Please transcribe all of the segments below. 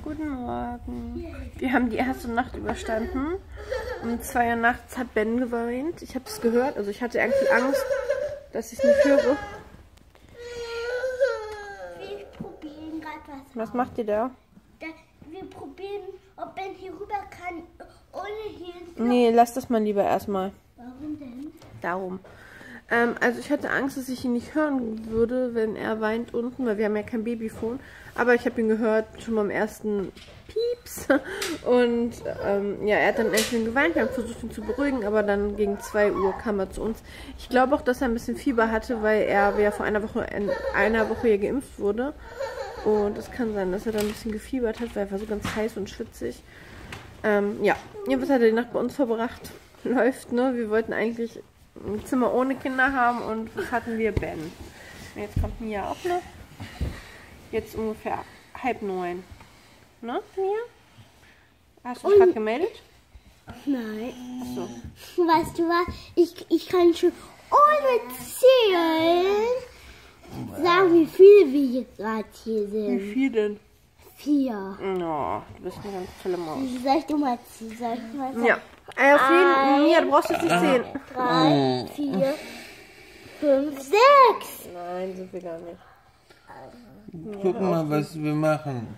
Guten Morgen. Wir haben die erste Nacht überstanden. Um 2 Uhr nachts hat Ben geweint. Ich habe es gehört. Also ich hatte irgendwie Angst, dass ich es nicht höre. Wir probieren gerade was. Was macht ihr da? Wir probieren, ob Ben hier rüber kann, ohne hier... Nee, lass das mal lieber erstmal. Warum denn? Darum. Also ich hatte Angst, dass ich ihn nicht hören würde, wenn er weint unten, weil wir haben ja kein Babyphone. Aber ich habe ihn gehört, schon beim ersten Pieps. Und ja, er hat dann endlich geweint. Wir haben versucht, ihn zu beruhigen, aber dann gegen 2 Uhr kam er zu uns. Ich glaube auch, dass er ein bisschen Fieber hatte, weil er ja vor einer Woche hier geimpft wurde. Und es kann sein, dass er dann ein bisschen gefiebert hat, weil er war so ganz heiß und schwitzig. Ja, jedenfalls hat er die Nacht bei uns verbracht. Läuft, ne? Wir wollten eigentlich ein Zimmer ohne Kinder haben und was hatten wir? Ben. Und jetzt kommt Mia auch noch. Jetzt ungefähr 8:30. Ne, Mia? Hast du dich gerade gemeldet? Nein. Achso. Weißt du was? Ich kann schon ohne zählen sagen, wie viele wir hier gerade hier sind. Wie viel denn? 4. Oh, du bist eine ganz tolle Maus. Soll ich du mal ziehen? Soll ich mal sagen? Ja. Auf jeden Mia, du brauchst jetzt nicht sehen. 3, 4, 5, 6. Nein, sind wir gar nicht. Guck mal, was wir machen.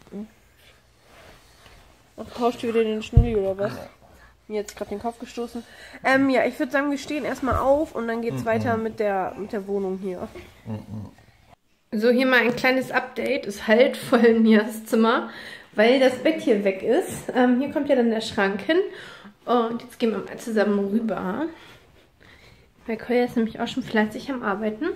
Ach, tauscht ihr wieder den Schnulli oder was? Mir jetzt gerade den Kopf gestoßen. Ja, ich würde sagen, wir stehen erstmal auf und dann geht es weiter mit der Wohnung hier. So, hier mal ein kleines Update. Es halt voll in Mias Zimmer, weil das Bett hier weg ist. Hier kommt ja dann der Schrank hin. Und jetzt gehen wir mal zusammen rüber. Weil Koya ist nämlich auch schon fleißig am Arbeiten.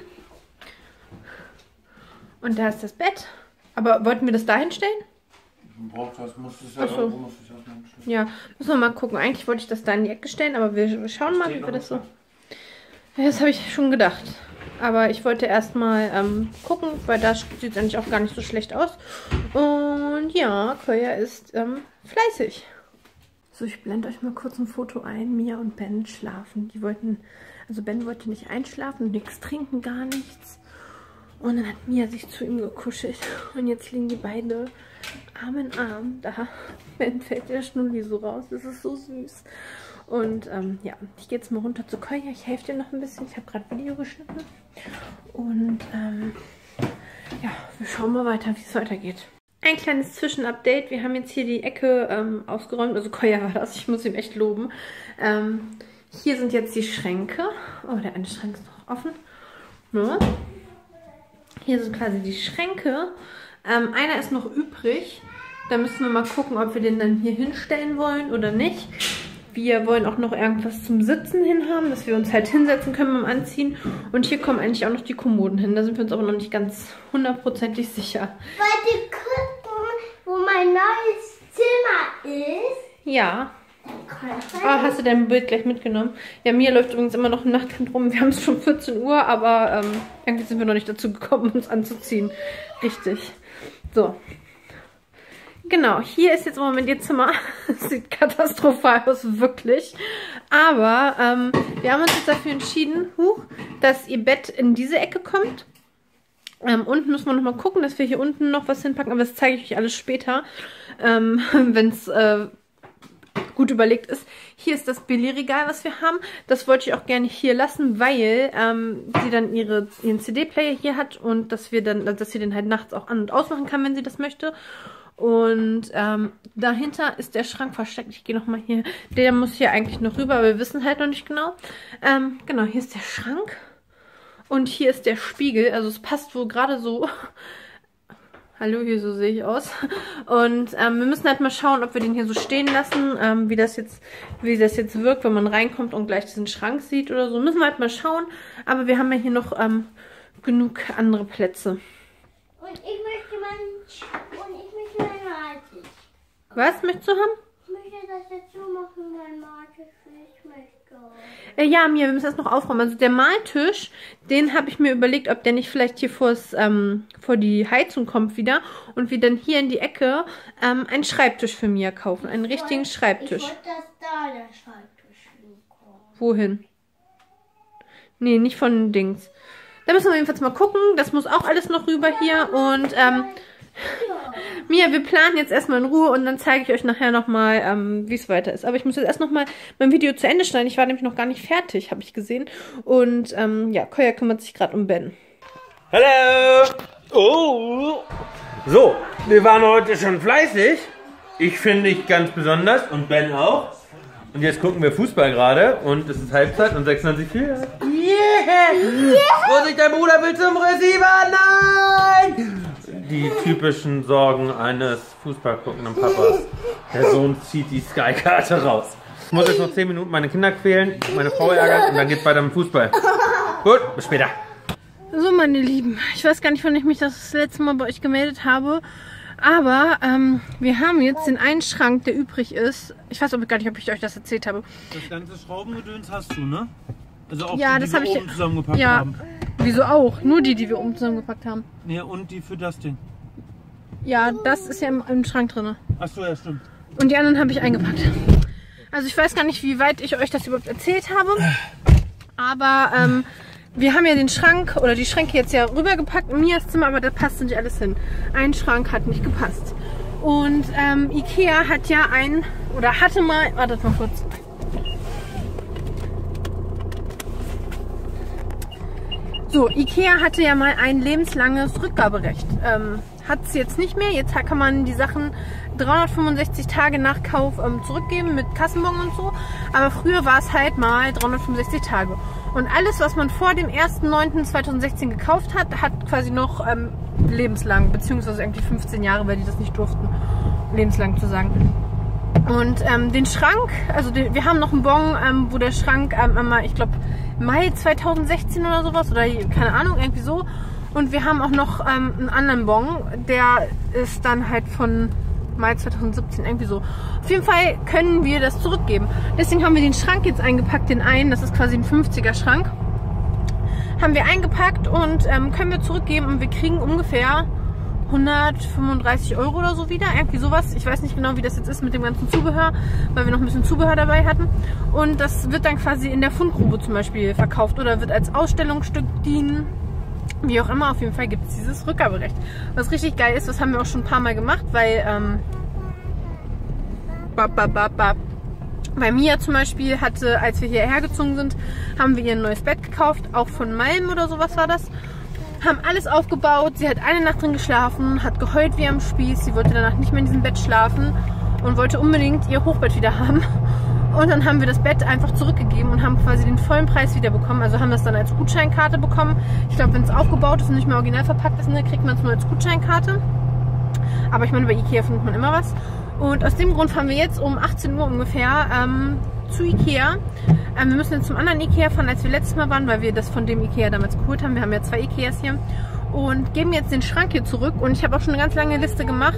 Und da ist das Bett. Aber wollten wir das da hinstellen? Braucht was, muss es ja so. Ja, müssen wir mal gucken. Eigentlich wollte ich das da in die Ecke stellen, aber wir schauen mal, wie wir das so... Ja, das habe ich schon gedacht. Aber ich wollte erstmal gucken, weil da sieht es eigentlich auch gar nicht so schlecht aus. Und ja, Koya ist fleißig. So, ich blende euch mal kurz ein Foto ein. Mia und Ben schlafen. Die wollten, also Ben wollte nicht einschlafen, nichts trinken, gar nichts. Und dann hat Mia sich zu ihm gekuschelt. Und jetzt liegen die beide Arm in Arm da. Ben fällt der Schnulli so raus. Das ist so süß. Und ja, ich gehe jetzt mal runter zu Koya. Ich helfe dir noch ein bisschen. Ich habe gerade Video geschnitten. Und ja, wir schauen mal weiter, wie es weitergeht. Ein kleines Zwischenupdate. Wir haben jetzt hier die Ecke ausgeräumt. Also Koya war das. Ich muss ihm echt loben. Hier sind jetzt die Schränke. Oh, der eine Schrank ist noch offen. Ja. Hier sind quasi die Schränke. Einer ist noch übrig. Da müssen wir mal gucken, ob wir den dann hier hinstellen wollen oder nicht. Wir wollen auch noch irgendwas zum Sitzen hin haben, dass wir uns halt hinsetzen können beim Anziehen. Und hier kommen eigentlich auch noch die Kommoden hin. Da sind wir uns aber noch nicht ganz hundertprozentig sicher. Wollt ihr gucken, wo mein neues Zimmer ist? Ja. Oh, hast du dein Bild gleich mitgenommen? Ja, Mia läuft übrigens immer noch im Nachthemd rum. Wir haben es schon 14 Uhr, aber irgendwie sind wir noch nicht dazu gekommen, uns anzuziehen. Richtig. So. Genau, hier ist jetzt im Moment ihr Zimmer. Sieht katastrophal aus, wirklich. Aber wir haben uns jetzt dafür entschieden, dass ihr Bett in diese Ecke kommt. Unten müssen wir nochmal gucken, dass wir hier unten noch was hinpacken. Aber das zeige ich euch alles später, wenn es gut überlegt ist. Hier ist das Billigregal, was wir haben. Das wollte ich auch gerne hier lassen, weil sie dann ihren CD-Player hier hat und dass sie den halt nachts auch an- und ausmachen kann, wenn sie das möchte. Und dahinter ist der Schrank versteckt. Ich gehe nochmal hier. Der muss hier eigentlich noch rüber, aber wir wissen halt noch nicht genau. Genau, hier ist der Schrank. Und hier ist der Spiegel. Also es passt wohl gerade so. Hallo, hier so sehe ich aus. Und wir müssen halt mal schauen, ob wir den hier so stehen lassen. Wie das jetzt wirkt, wenn man reinkommt und gleich diesen Schrank sieht oder so. Müssen wir halt mal schauen. Aber wir haben ja hier noch genug andere Plätze. Und ich möchte meinen Maltisch. Was möchtest du haben? Ich möchte das jetzt so machen, mein Maltisch, wie ich möchte. Ja, Mia, wir müssen das noch aufräumen. Also der Maltisch, den habe ich mir überlegt, ob der nicht vielleicht hier vor die Heizung kommt wieder. Und wir dann hier in die Ecke einen Schreibtisch für Mia kaufen. Einen richtigen Schreibtisch. Ich wollte, dass da der Schreibtisch hinkommt. Wohin? Nee, nicht von den Dings. Da müssen wir jedenfalls mal gucken. Das muss auch alles noch rüber hier. Und Mia, wir planen jetzt erstmal in Ruhe und dann zeige ich euch nachher nochmal, wie es weiter ist. Aber ich muss jetzt erst nochmal mein Video zu Ende schneiden. Ich war nämlich noch gar nicht fertig, habe ich gesehen. Und ja, Koya kümmert sich gerade um Ben. Hallo! Oh! So, wir waren heute schon fleißig. Ich finde ich ganz besonders und Ben auch. Und jetzt gucken wir Fußball gerade und es ist Halbzeit und 96,4. Yeah! Vorsicht, dein Bruder will zum Receiver! Nein! Die typischen Sorgen eines Fußballguckenden Papas. Der Sohn zieht die Sky-Karte raus. Ich muss jetzt noch 10 Minuten meine Kinder quälen, meine Frau ärgern und dann geht's weiter mit Fußball. Gut, bis später. So, meine Lieben, ich weiß gar nicht, wann ich mich das letzte Mal bei euch gemeldet habe. Aber wir haben jetzt den einen Schrank, der übrig ist. Ich weiß gar nicht, ob ich euch das erzählt habe. Das ganze Schraubengedöns hast du, ne? Also auch ja, die, das habe ich oben zusammengepackt ja, haben. Wieso auch? Nur die wir oben zusammengepackt haben. Ja, und die für das Ding. Ja, das ist ja im Schrank drin. Achso, ja, stimmt. Und die anderen habe ich eingepackt. Also ich weiß gar nicht, wie weit ich euch das überhaupt erzählt habe. Aber wir haben ja den Schrank oder die Schränke jetzt ja rübergepackt in Mias Zimmer, aber da passt nicht alles hin. Ein Schrank hat nicht gepasst. Und Ikea hat ja hatte mal, wartet mal kurz. So, Ikea hatte ja mal ein lebenslanges Rückgaberecht. Hat es jetzt nicht mehr. Jetzt kann man die Sachen 365 Tage nach Kauf zurückgeben mit Kassenbon und so. Aber früher war es halt mal 365 Tage. Und alles, was man vor dem 1.9.2016 gekauft hat, hat quasi noch lebenslang, beziehungsweise irgendwie 15 Jahre, weil die das nicht durften, lebenslang zu sagen. Und den Schrank, also wir haben noch einen Bon, wo der Schrank ich glaube Mai 2016 oder sowas, oder keine Ahnung, irgendwie so. Und wir haben auch noch einen anderen Bon, der ist dann halt von Mai 2017, irgendwie so. Auf jeden Fall können wir das zurückgeben. Deswegen haben wir den Schrank jetzt eingepackt, den einen, das ist quasi ein 50er Schrank. Haben wir eingepackt und können wir zurückgeben und wir kriegen ungefähr 135 € oder so wieder, irgendwie sowas. Ich weiß nicht genau, wie das jetzt ist mit dem ganzen Zubehör, weil wir noch ein bisschen Zubehör dabei hatten. Und das wird dann quasi in der Fundgrube zum Beispiel verkauft oder wird als Ausstellungsstück dienen. Wie auch immer, auf jeden Fall gibt es dieses Rückgaberecht. Was richtig geil ist, das haben wir auch schon ein paar Mal gemacht, weil bei Mia zum Beispiel hatte, als wir hierher gezogen sind, haben wir ihr ein neues Bett gekauft, auch von Malm oder sowas war das. Haben alles aufgebaut, sie hat eine Nacht drin geschlafen, hat geheult wie am Spieß, sie wollte danach nicht mehr in diesem Bett schlafen und wollte unbedingt ihr Hochbett wieder haben. Und dann haben wir das Bett einfach zurückgegeben und haben quasi den vollen Preis wieder bekommen. Also haben das dann als Gutscheinkarte bekommen. Ich glaube, wenn es aufgebaut ist und nicht mehr original verpackt ist, ne, kriegt man es nur als Gutscheinkarte. Aber ich meine, bei Ikea findet man immer was. Und aus dem Grund fahren wir jetzt um 18 Uhr ungefähr zu Ikea. Wir müssen jetzt zum anderen Ikea fahren, als wir letztes Mal waren, weil wir das von dem Ikea damals geholt haben. Wir haben ja 2 Ikeas hier. Und geben jetzt den Schrank hier zurück. Und ich habe auch schon eine ganz lange Liste gemacht.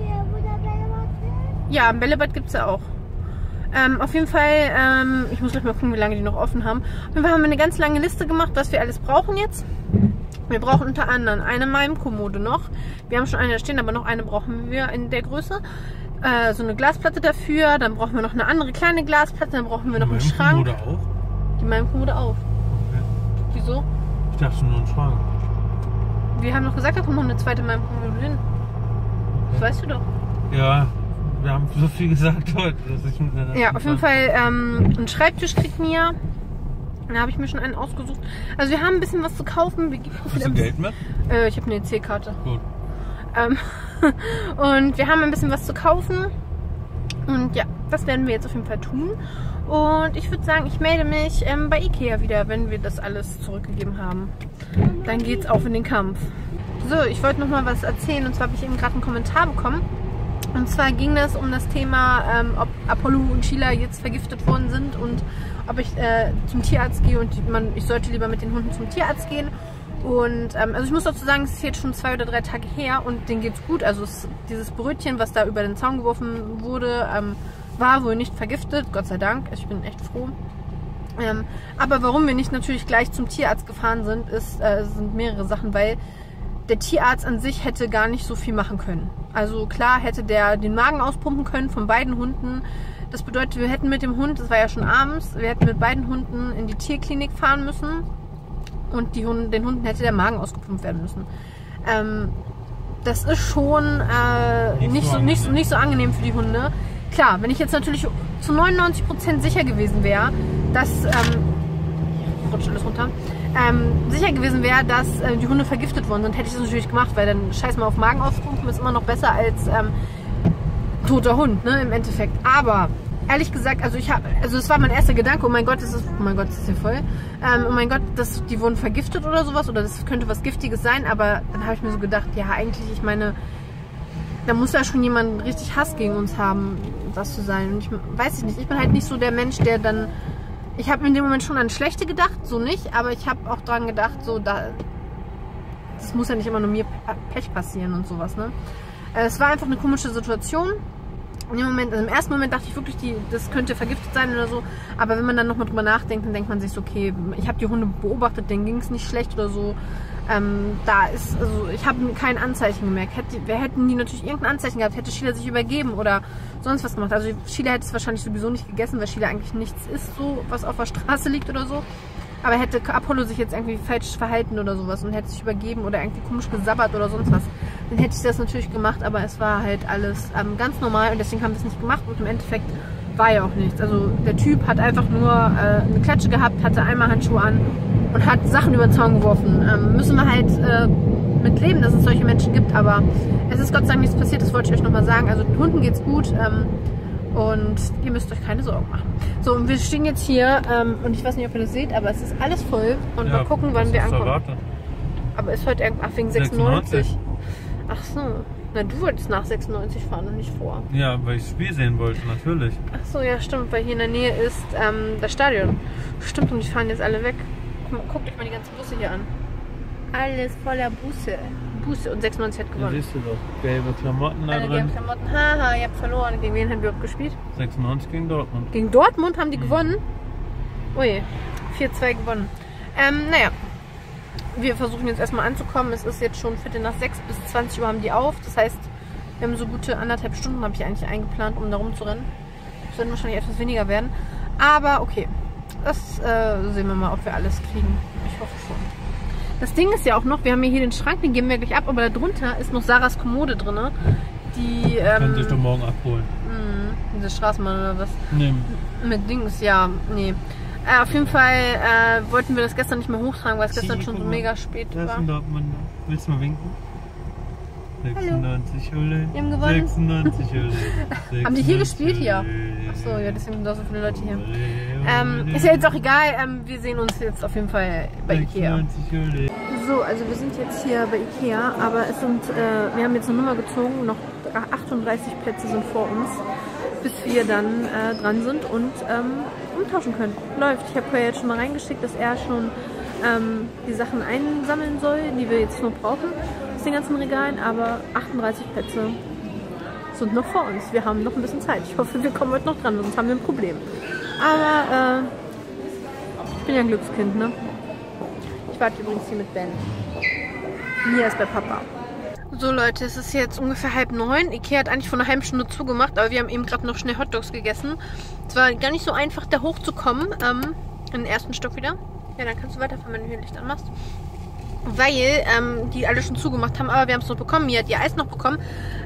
Ja, ein Bällebad gibt es ja auch. Auf jeden Fall, ich muss gleich mal gucken, wie lange die noch offen haben. Auf jeden Fall haben wir eine ganz lange Liste gemacht, was wir alles brauchen jetzt. Wir brauchen unter anderem eine Malm-Kommode noch. Wir haben schon eine da stehen, aber noch eine brauchen wir in der Größe. So eine Glasplatte dafür, dann brauchen wir noch eine andere kleine Glasplatte, dann brauchen wir noch einen Schrank. Auch? Die Malm-Kommode auch. Okay. Wieso? Ich dachte nur einen Schrank. Wir haben doch gesagt, da kommt noch eine zweite Malm-Kommode hin. Das weißt du doch. Ja. Wir haben so viel gesagt heute, dass ich ja, auf jeden Fall einen Schreibtisch kriegt Mia. Da habe ich mir schon einen ausgesucht. Also wir haben ein bisschen was zu kaufen. Hast du Geld mit? Ich habe eine EC-Karte. Gut. Und wir haben ein bisschen was zu kaufen. Und ja, das werden wir jetzt auf jeden Fall tun. Und ich würde sagen, ich melde mich bei Ikea wieder, wenn wir das alles zurückgegeben haben. Dann geht's auf in den Kampf. So, ich wollte noch mal was erzählen. Und zwar habe ich eben gerade einen Kommentar bekommen. Und zwar ging das um das Thema, ob Apollo und Sheila jetzt vergiftet worden sind und ob ich zum Tierarzt gehe und ich sollte lieber mit den Hunden zum Tierarzt gehen. Und also ich muss dazu sagen, es ist jetzt schon 2 oder 3 Tage her und denen geht's gut. Also dieses Brötchen, was da über den Zaun geworfen wurde, war wohl nicht vergiftet, Gott sei Dank. Ich bin echt froh. Aber warum wir nicht natürlich gleich zum Tierarzt gefahren sind, sind mehrere Sachen, weil der Tierarzt an sich hätte gar nicht so viel machen können. Also klar hätte der den Magen auspumpen können von beiden Hunden. Das bedeutet, wir hätten mit dem Hund, das war ja schon abends, wir hätten mit beiden Hunden in die Tierklinik fahren müssen und den Hunden hätte der Magen ausgepumpt werden müssen. das ist schon nicht so angenehm für die Hunde. Klar, wenn ich jetzt natürlich zu 99% sicher gewesen wäre, dass rutscht alles runter, sicher gewesen wäre, dass die Hunde vergiftet wurden, dann hätte ich das natürlich gemacht, weil dann scheiß mal auf Magen aufpumpen ist immer noch besser als toter Hund, ne, im Endeffekt. Aber ehrlich gesagt, also es war mein erster Gedanke, oh mein Gott, ist hier voll. Oh mein Gott, die wurden vergiftet oder sowas, oder das könnte was Giftiges sein, aber dann habe ich mir so gedacht, ja eigentlich, ich meine, da muss ja schon jemand richtig Hass gegen uns haben, das zu sein. Und ich weiß nicht, ich bin halt nicht so der Mensch, der dann, ich habe in dem Moment schon an Schlechte gedacht, so nicht, aber ich habe auch dran gedacht, so das muss ja nicht immer nur mir Pech passieren und sowas, ne. Es war einfach eine komische Situation. In dem Moment, also im ersten Moment dachte ich wirklich, das könnte vergiftet sein oder so. Aber wenn man dann nochmal drüber nachdenkt, dann denkt man sich so, okay, ich habe die Hunde beobachtet, denen ging es nicht schlecht oder so. Ich habe kein Anzeichen gemerkt. Hätten die natürlich irgendein Anzeichen gehabt, hätte Sheila sich übergeben oder sonst was gemacht. Also Sheila hätte es wahrscheinlich sowieso nicht gegessen, weil Sheila eigentlich nichts isst, so was auf der Straße liegt oder so. Aber hätte Apollo sich jetzt irgendwie falsch verhalten oder sowas und hätte sich übergeben oder irgendwie komisch gesabbert oder sonst was, dann hätte ich das natürlich gemacht, aber es war halt alles ganz normal und deswegen haben wir es nicht gemacht und im Endeffekt war ja auch nichts. Also der Typ hat einfach nur eine Klatsche gehabt, hatte einmal Handschuhe an und hat Sachen über den Zaun geworfen. Müssen wir halt mit leben, dass es solche Menschen gibt, aber es ist Gott sei Dank nichts passiert, das wollte ich euch nochmal sagen. Also den Hunden geht's gut und ihr müsst euch keine Sorgen machen. So, und wir stehen jetzt hier und ich weiß nicht, ob ihr das seht, aber es ist alles voll und mal gucken, wann wir ankommen. Aber ist heute wegen 96. Ach so, na du wolltest nach 96 fahren und nicht vor. Ja, weil ich das Spiel sehen wollte, natürlich. Ach so, ja stimmt, weil hier in der Nähe ist das Stadion. Stimmt, und die fahren jetzt alle weg. Guckt euch mal die ganzen Busse hier an. Alles voller Busse. Und 96 hat gewonnen. Ja, siehst du doch, gelbe Klamotten da drin. Gelbe Klamotten, haha, ihr habt verloren. Gegen wen haben wir gespielt? 96 gegen Dortmund. Gegen Dortmund haben die gewonnen? Ui, 4-2 gewonnen. Naja. Wir versuchen jetzt erstmal anzukommen. Es ist jetzt schon 5:45, bis 20 Uhr haben die auf. Das heißt, wir haben so gute 1,5 Stunden, habe ich eigentlich eingeplant, um da rumzurennen. Es werden wahrscheinlich etwas weniger werden. Aber okay, das sehen wir mal, ob wir alles kriegen. Ich hoffe schon. Das Ding ist ja auch noch, wir haben hier den Schrank, den geben wir gleich ab, aber darunter ist noch Sarahs Kommode drin. Die können sich doch morgen abholen. Diese Straßenbahn oder was? Nee. Mit Dings, ja, nee. Auf jeden Fall wollten wir das gestern nicht mehr hochtragen, weil es gestern schon so mega spät war. Willst du mal winken? 96 Hulle. Die haben gewonnen. 96 Hulle. Haben die hier gespielt? Hier? Achso, ja, deswegen sind da so viele Leute hier. Ist ja jetzt auch egal, wir sehen uns jetzt auf jeden Fall bei Ikea. So, also wir sind jetzt hier bei Ikea, aber es sind, wir haben jetzt eine Nummer gezogen, noch 38 Plätze sind vor uns, bis wir dann dran sind und umtauschen können. Läuft. Ich habe vorher jetzt schon mal reingeschickt, dass er schon die Sachen einsammeln soll, die wir jetzt noch brauchen aus den ganzen Regalen, aber 38 Plätze sind noch vor uns. Wir haben noch ein bisschen Zeit. Ich hoffe, wir kommen heute noch dran, sonst haben wir ein Problem. Aber ich bin ja ein Glückskind, ne? Ich warte übrigens hier mit Ben. Mia ist bei Papa. So Leute, es ist jetzt ungefähr 8:30. Ikea hat eigentlich vor einer halben Stunde zugemacht, aber wir haben eben gerade noch schnell Hotdogs gegessen. Es war gar nicht so einfach, da hochzukommen, in den ersten Stock wieder. Ja, dann kannst du weiterfahren, wenn du hier Licht anmachst. Weil die alle schon zugemacht haben, aber wir haben es noch bekommen. Mia hat ihr Eis noch bekommen.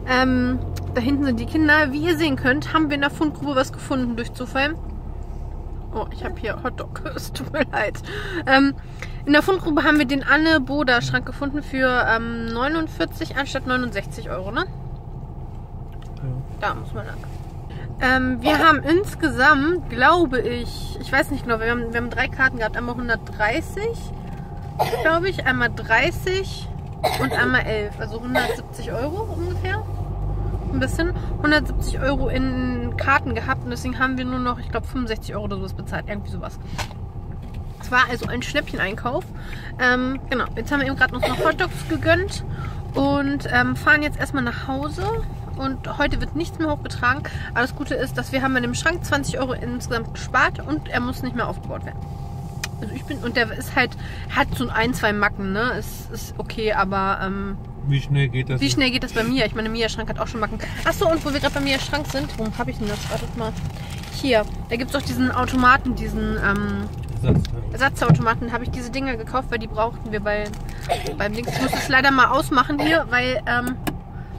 Da hinten sind die Kinder. Wie ihr sehen könnt, haben wir in der Fundgrube was gefunden durch Zufall. Oh, ich habe hier Hotdog. Es tut mir leid. In der Fundgrube haben wir den Anne-Boda-Schrank gefunden für 49 anstatt 69 Euro, ne? Ja. Da muss man lang. Wir haben insgesamt, glaube ich weiß nicht genau, wir haben 3 Karten gehabt. Einmal 130, glaube ich, einmal 30 und einmal 11. Also 170 Euro ungefähr. Ein bisschen. 170 Euro in Karten gehabt und deswegen haben wir nur noch, ich glaube, 65 Euro oder sowas bezahlt. Irgendwie sowas. Es war also ein Schnäppchen-Einkauf. Genau, jetzt haben wir eben gerade noch Hotdogs gegönnt und fahren jetzt erstmal nach Hause. Und heute wird nichts mehr hochgetragen. Aber das Gute ist, dass wir haben in dem Schrank 20 Euro insgesamt gespart und er muss nicht mehr aufgebaut werden. Also und der ist halt, hat so 1-2 Macken, ne? Ist okay, aber wie schnell geht das? Wie schnell geht das bei mir? Ich meine, Mias Schrank hat auch schon Macken. Achso, und wo wir gerade bei Mias Schrank sind, wo habe ich denn das? Wartet mal. Hier, da gibt es doch diesen Automaten, diesen Ersatzautomaten. Habe ich diese Dinger gekauft, weil die brauchten wir beim Dings. Ich muss das leider mal ausmachen hier, weil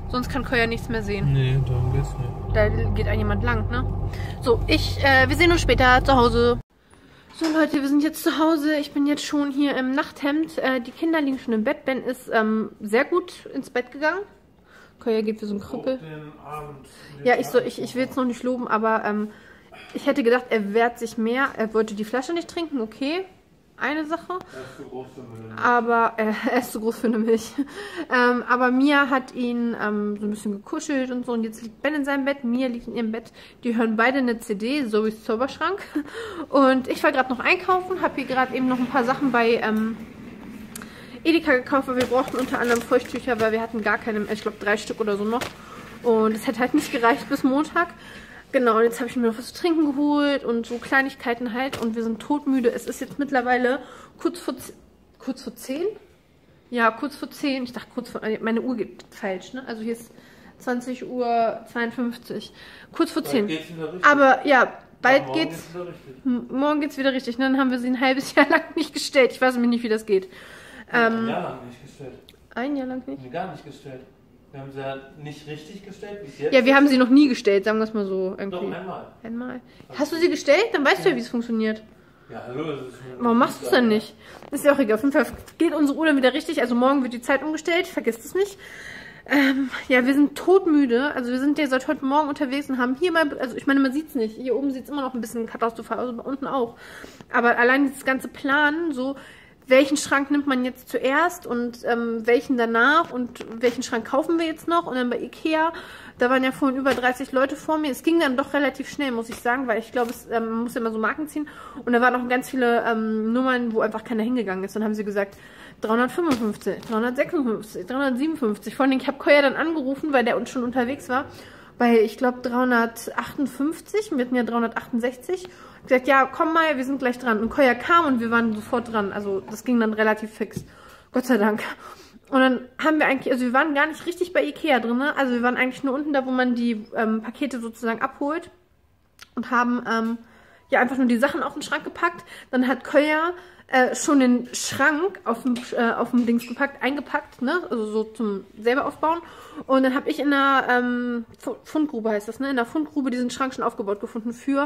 Sonst kann Koya nichts mehr sehen. Nee, darum geht's nicht. Da geht jemand lang, ne? So, wir sehen uns später zu Hause. So Leute, wir sind jetzt zu Hause. Ich bin jetzt schon hier im Nachthemd. Die Kinder liegen schon im Bett. Ben ist sehr gut ins Bett gegangen. Koya geht wie so ein Krüppel. Ja, ich will jetzt noch nicht loben, aber ich hätte gedacht, er wehrt sich mehr. Er wollte die Flasche nicht trinken, okay. Eine Sache. Er ist zu groß für eine Milch. Aber er ist zu groß für eine Milch. Aber Mia hat ihn so ein bisschen gekuschelt und so. Und jetzt liegt Ben in seinem Bett, Mia liegt in ihrem Bett. Die hören beide eine CD, Zoes Zauberschrank. Und ich war gerade noch einkaufen, habe hier gerade eben noch ein paar Sachen bei Edeka gekauft, weil wir brauchten unter anderem Feuchttücher, weil wir hatten gar keine, ich glaube 3 Stück oder so noch. Und es hätte halt nicht gereicht bis Montag. Genau, und jetzt habe ich mir noch was zu trinken geholt und so Kleinigkeiten halt. Und wir sind todmüde. Es ist jetzt mittlerweile kurz vor 10? Ja, kurz vor 10. Ich dachte meine Uhr geht falsch, ne? Also hier ist 20:52 Uhr. Kurz vor 10. Aber ja, bald geht's. Morgen geht's wieder richtig. Dann haben wir sie ein halbes Jahr lang nicht gestellt. Ich weiß nämlich nicht, wie das geht. Ein Jahr lang nicht gestellt. Ein Jahr lang nicht? Nee, gar nicht gestellt. Wir haben sie ja nicht richtig gestellt, wie es jetzt Ja, wir haben sie noch nie gestellt, sagen wir es mal so. Irgendwie. Doch, einmal. Einmal. Hast du sie gestellt? Dann weißt du ja, wie es funktioniert. Ja, hallo. Warum machst du es denn nicht? Ist ja auch egal. Auf jeden Fall geht unsere Uhr dann wieder richtig. Also morgen wird die Zeit umgestellt. Vergesst es nicht. Ja, wir sind todmüde. Also wir sind ja seit heute Morgen unterwegs und haben hier mal... Also ich meine, man sieht es nicht. Hier oben sieht es immer noch ein bisschen katastrophal aus, aber unten auch. Aber allein dieses ganze Planen, so... Welchen Schrank nimmt man jetzt zuerst und welchen danach und welchen Schrank kaufen wir jetzt noch? Und dann bei Ikea, da waren ja vorhin über 30 Leute vor mir. Es ging dann doch relativ schnell, muss ich sagen, weil ich glaube, man muss ja immer so Marken ziehen. Und da waren auch ganz viele Nummern, wo einfach keiner hingegangen ist. Dann haben sie gesagt, 355, 356, 357. Vor allem, ich habe Koya dann angerufen, weil der uns schon unterwegs war. Bei, ich glaube, 358. Wir hatten ja 368. Gesagt, ja, komm mal, wir sind gleich dran. Und Koya kam und wir waren sofort dran. Also das ging dann relativ fix. Gott sei Dank. Und dann haben wir eigentlich, also wir waren gar nicht richtig bei Ikea drin. Ne? Also wir waren eigentlich nur unten da, wo man die Pakete sozusagen abholt. Und haben ja einfach nur die Sachen auf den Schrank gepackt. Dann hat Koya schon den Schrank auf dem Dings eingepackt, ne? Also so zum selber aufbauen. Und dann habe ich in einer Fundgrube, heißt das, ne? In der Fundgrube diesen Schrank schon aufgebaut gefunden für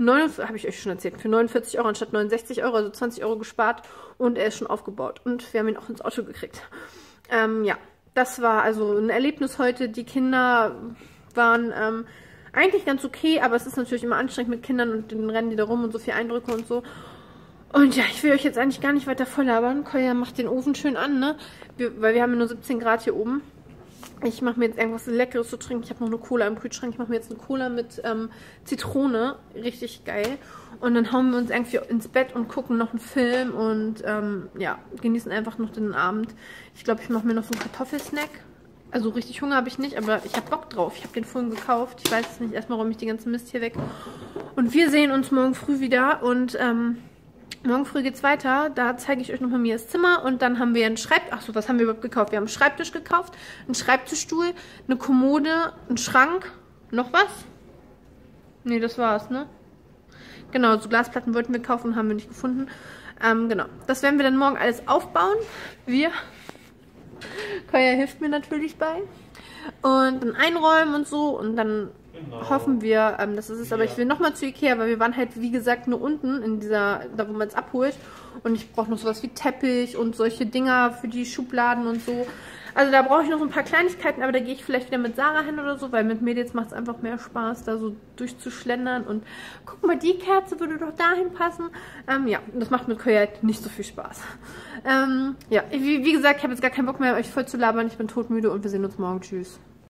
49 Euro anstatt 69 Euro, also 20 Euro gespart. Und er ist schon aufgebaut. Und wir haben ihn auch ins Auto gekriegt. Ja, das war also ein Erlebnis heute. Die Kinder waren eigentlich ganz okay, aber es ist natürlich immer anstrengend mit Kindern und dann rennen die da rum und so viel Eindrücke und so. Und ja, ich will euch jetzt eigentlich gar nicht weiter voll labern. Koya macht den Ofen schön an, ne? Weil wir haben ja nur 17 Grad hier oben. Ich mache mir jetzt irgendwas Leckeres zu trinken. Ich habe noch eine Cola im Kühlschrank. Ich mache mir jetzt eine Cola mit Zitrone. Richtig geil. Und dann hauen wir uns irgendwie ins Bett und gucken noch einen Film und ja, genießen einfach noch den Abend. Ich glaube, ich mache mir noch so einen Kartoffelsnack. Also richtig Hunger habe ich nicht, aber ich habe Bock drauf. Ich habe den vorhin gekauft. Ich weiß es nicht. Erstmal räume ich den ganzen Mist hier weg. Und wir sehen uns morgen früh wieder und morgen früh geht's weiter. Da zeige ich euch nochmal Mias Zimmer und dann haben wir einen Schreibtisch. Achso, was haben wir überhaupt gekauft? Wir haben einen Schreibtisch gekauft, einen Schreibtischstuhl, eine Kommode, einen Schrank. Noch was? Nee, das war's, ne? Genau, so Glasplatten wollten wir kaufen, haben wir nicht gefunden. Genau, das werden wir dann morgen alles aufbauen. Koya hilft mir natürlich bei. Und dann einräumen und so und dann hoffen wir, dass es ist. Aber ich will nochmal zu Ikea, weil wir waren halt, wie gesagt, nur unten in da wo man es abholt. Und ich brauche noch sowas wie Teppich und solche Dinger für die Schubladen und so. Also da brauche ich noch ein paar Kleinigkeiten, aber da gehe ich vielleicht wieder mit Sarah hin oder so, weil mit Mädels macht es einfach mehr Spaß, da so durchzuschlendern. Und guck mal, die Kerze würde doch dahin passen. Ja, das macht mit Koya halt nicht so viel Spaß. Ja, wie gesagt, ich habe jetzt gar keinen Bock mehr, euch voll zu labern. Ich bin todmüde und wir sehen uns morgen. Tschüss.